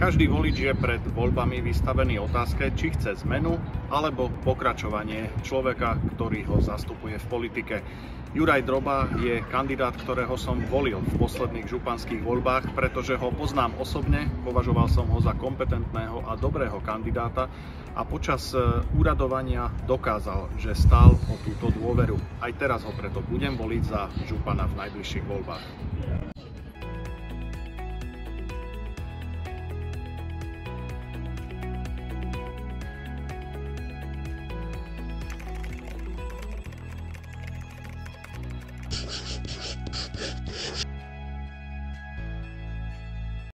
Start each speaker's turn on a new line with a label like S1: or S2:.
S1: Každý volič je pred voľbami vystavený otázke, či chce zmenu alebo pokračovanie človeka, ktorý ho zastupuje v politike. Juraj Droba je kandidát, ktorého som volil v posledných županských voľbách, pretože ho poznám osobne, považoval som ho za kompetentného a dobrého kandidáta a počas úradovania dokázal, že stál o túto dôveru. Aj teraz ho preto budem voliť za župana v najbližších voľbách.